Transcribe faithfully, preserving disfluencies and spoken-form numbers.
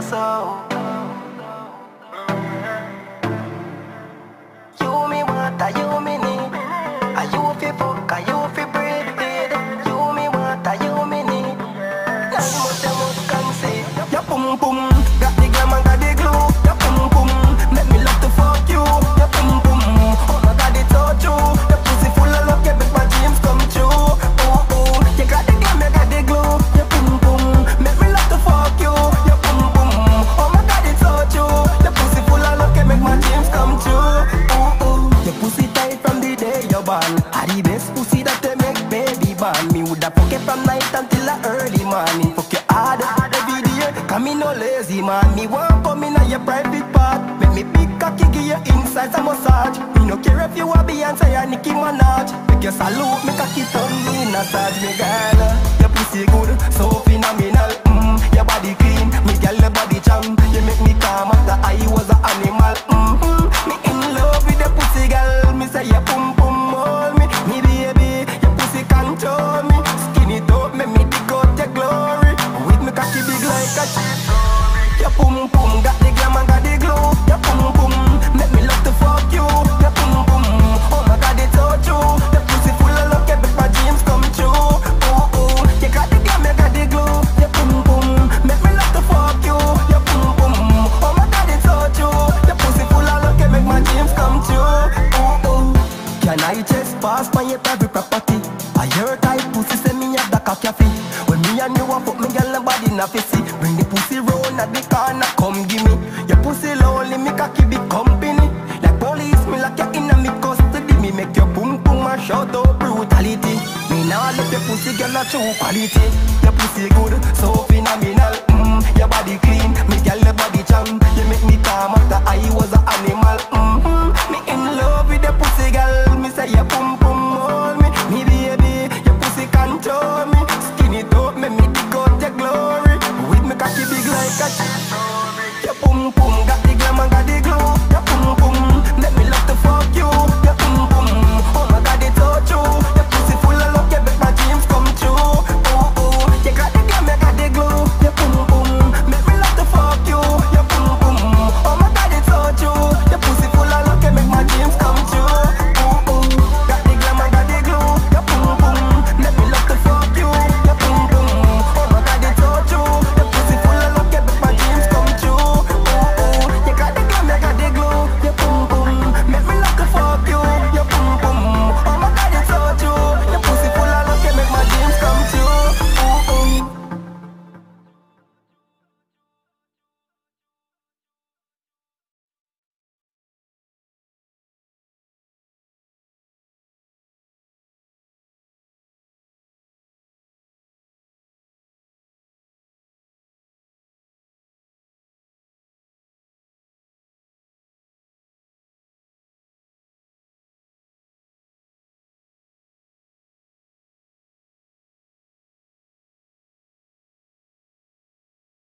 so. You me want, a you me need. A you fi fuck, a you fi breathe. You me want, a you me need. Now you must, you must concede. Your pum pum, got the glam and got the glue. Your pum pum, make me love to fuck you. Your pum pum, oh my God, it's so true. Your pussy full of love, yeah, make my dreams come true. Ooh ooh, you got the glam, you got the glue. Your pum pum, make me love to fuck you. Your pum pum, oh my God, it's so true. Your pussy full of love, yeah, make my dreams come true. Ooh ooh, your pussy tight from the day you're born. Are the best pussy that they make baby born. Me woulda fuck you from night until the early morning. Fuck you hard every day, 'cause me no lazy man. Me want come in on your private part. Make me big cocky give you inside a massage. Me no care if you a Beyonce or Nicki Minaj. Make you salute, me cocky turn me massage. Me girl, your pussy good, so phenomenal. Mm, your body clean, me girl your body charm. You make me calm after I was an animal. Mm-hmm. Me in love with your pussy girl. Me say your pum pum hold me, me baby. Your pussy control me. Skin it up, make me dig out your glory. With me cocky big like a cheese. Your pum pum got the glam and got the glow. Your pum pum make me love to fuck you. Your pum pum, oh my God, it's so true. Your pussy full of love, yeah, make my dreams come true. Ooh ooh, you got the glam, you got the glow. Your pum pum make me love to fuck you. Your pum pum, oh my God, it's so true. Your pussy full of love, yeah, make my dreams come true. Ooh ooh, can I just pass by your private property? I hear type pussy say me have the cocky feet. When me and you a fuck, me girl nobody na fi see. Bring the pussy round at the corner, come give me. Your pussy lonely, me cocky big company. Like police, me lock you in a me custody. Me make your pum pum a shout out brutality. Me nah let your pussy girl a true quality. Your pussy good, so phenomenal. Mm, your body clean, me girl your body charm. You make me calm after I was an animal.